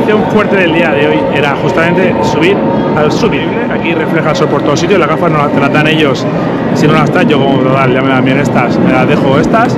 recomendación fuerte del día de hoy era justamente subir al Summit. Aquí refleja el sol por todos sitios, las gafas no te las dan ellos, si no las traes yo como total, ya me dan bien estas, me las dejo estas.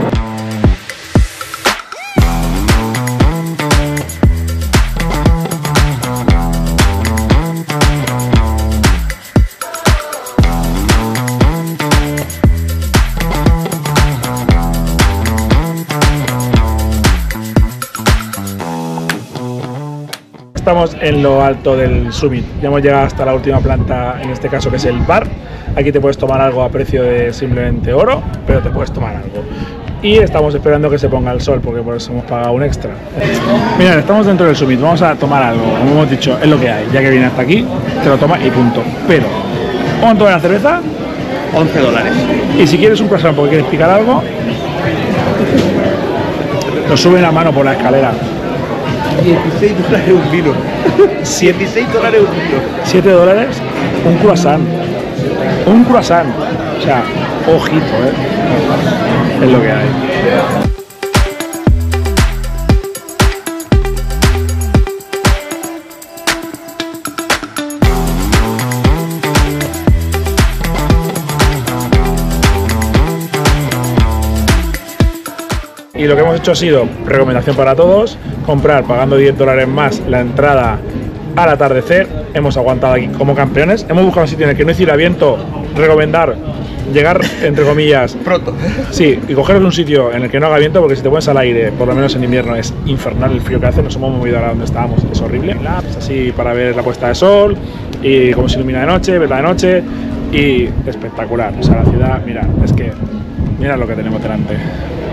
Estamos en lo alto del Summit, ya hemos llegado hasta la última planta, en este caso que es el bar. Aquí te puedes tomar algo a precio de simplemente oro, pero te puedes tomar algo. Y estamos esperando que se ponga el sol, porque por eso hemos pagado un extra. Mirad, estamos dentro del Summit, vamos a tomar algo, como hemos dicho, es lo que hay. Ya que viene hasta aquí, te lo tomas y punto. Pero, ¿cuánto vale la cerveza? $11. Y si quieres un croissant porque quieres picar algo, lo suben la mano por la escalera. $16 un vino. $16 un vino. $7, un croissant. Un croissant. O sea, ojito, es lo que hay. Y lo que hemos hecho ha sido recomendación para todos, comprar pagando $10 más la entrada al atardecer. Hemos aguantado aquí como campeones, hemos buscado un sitio en el que no hiciera viento, recomendar llegar, entre comillas, pronto. Sí, y cogeros un sitio en el que no haga viento, porque si te pones al aire, por lo menos en invierno, es infernal el frío que hace. Nos hemos movido ahora donde estábamos, es horrible. Así para ver la puesta de sol y cómo se ilumina de noche, verla de noche, y espectacular. O sea, la ciudad, mira, es que mira lo que tenemos delante.